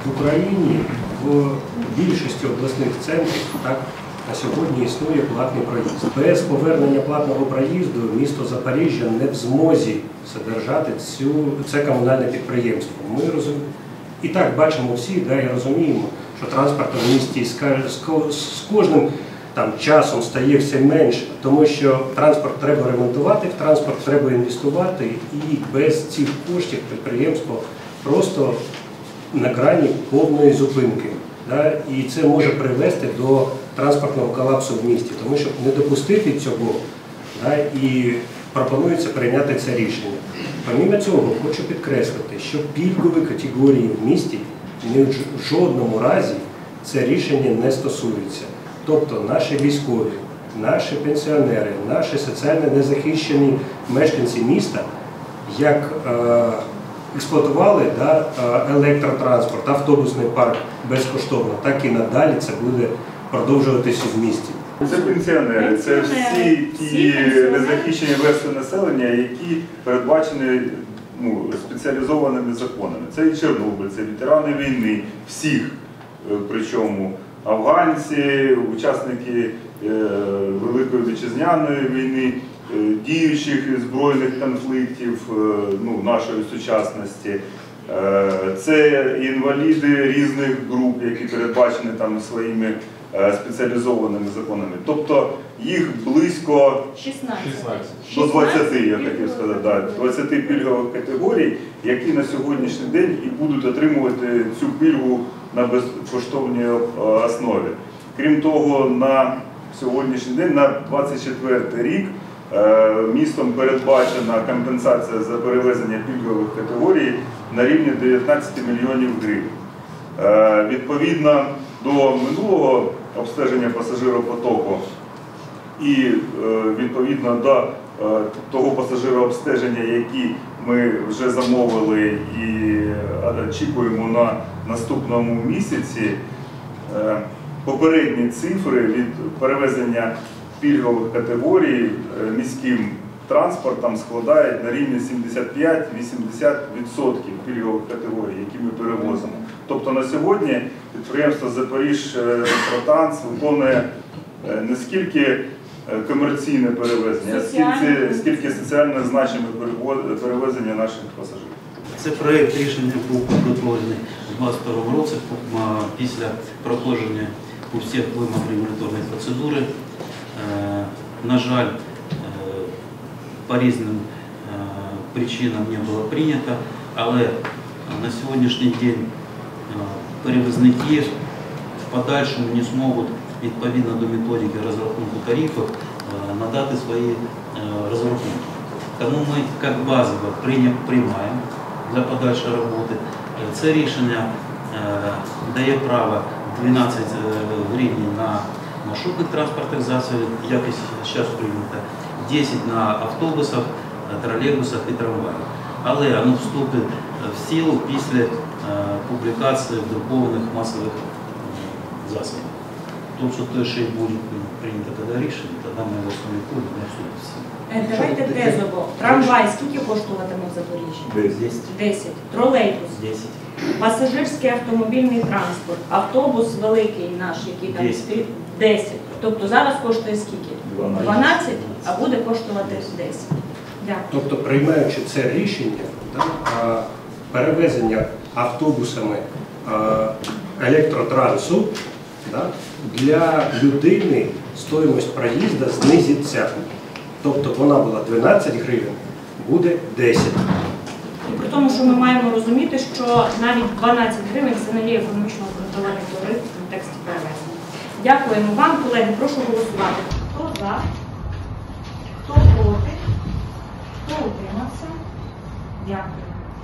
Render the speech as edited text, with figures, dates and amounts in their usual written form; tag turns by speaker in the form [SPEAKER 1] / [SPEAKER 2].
[SPEAKER 1] В Україні в більшості обласних центрів на сьогодні існує платний проїзд. Без повернення платного проїзду місто Запоріжжя не в змозі содержати це комунальне підприємство. Ми і так бачимо всі, і розуміємо, що транспорт в місті з кожним часом стає все менше, тому що транспорт треба ремонтувати, в транспорт треба інвестувати, і без цих коштів підприємство просто на грані повної зупинки. І це може привести до транспортного колапсу в місті, тому щоб не допустити цього, і пропонується прийняти це рішення. Помимо цього, хочу підкреслити, що пільгові категорії в місті в жодному разі це рішення не стосується. Тобто наші військові, наші пенсіонери, наші соціально незахищені мешканці міста, як експлуатували електротранспорт, автобусний парк безкоштовно, так і надалі це буде продовжуватися в місті.
[SPEAKER 2] Це пенсіонери, це всі ті незахищені верстви населення, які передбачені спеціалізованими законами. Це і чорнобильці, це ветерани війни, всіх, причому афганці, учасники Великої Вітчизняної війни, діючих збройних конфліктів нашої сучасності. Це інваліди різних груп, які передбачені своїми спеціалізованими законами. Тобто їх близько
[SPEAKER 3] 16.
[SPEAKER 2] До 20, я хотів сказати, 20 пільгових категорій, які на сьогоднішній день і будуть отримувати цю пільгу на безкоштовній основі. Крім того, на сьогоднішній день, на 2024 рік, містом передбачена компенсація за перевезення пільгових категорій на рівні 19 мільйонів гривень. Відповідно до минулого обстеження пасажиропотоку і відповідно до того пасажирообстеження, який ми вже замовили і очікуємо на наступному місяці, попередні цифри від перевезення пільгових категорій міським транспортом складають на рівні 75-80% пільгових категорій, які ми перевозимо. Тобто на сьогодні підприємство «Запоріжтротранс» виконує не скільки комерційне перевезення, а скільки соціально значиме перевезення наших пасажирів.
[SPEAKER 4] Це проєкт рішення був підготовлений у 2022 році після проходження усіх вимог регуляторної процедури. На жаль, по різним причинам не було прийнято, але на сьогоднішній день перевізники в подальшому не зможуть, відповідно до методики розрахунку тарифів, надати свої розрахунки. Тому ми, як базово, приймаємо для подальшої роботи. Це рішення дає право 12 гривень на маршрутних транспортних засобів, як і зараз прийнято, 10 на автобусах, тролейбусах і трамваях. Але воно вступить в силу після публікації в друкованих масових засобах. Тобто те, що буде прийнято тоді рішення, тоді ми його спомікуємо, не вступить в силу.
[SPEAKER 3] Давайте тезово. Трамвай скільки коштуватиме в Запоріжжі?
[SPEAKER 4] 10.
[SPEAKER 3] Тролейбус?
[SPEAKER 4] 10.
[SPEAKER 3] Пасажирський автомобільний транспорт. Автобус великий наш, який там стоїть, 10. Тобто зараз коштує скільки? 12, а буде коштувати 10. Дякую.
[SPEAKER 1] Тобто, приймаючи це рішення, перевезення автобусами електротрансу, для людини стоїмость проїзду знизиться. Тобто вона була 12 гривень, буде 10.
[SPEAKER 3] І при тому, що ми маємо розуміти, що навіть 12 гривень це не є економічно обґрунтований тариф в контексті перевезення. Дякуємо вам, колеги, прошу голосувати. Хто за, хто проти, хто утримався? Дякую.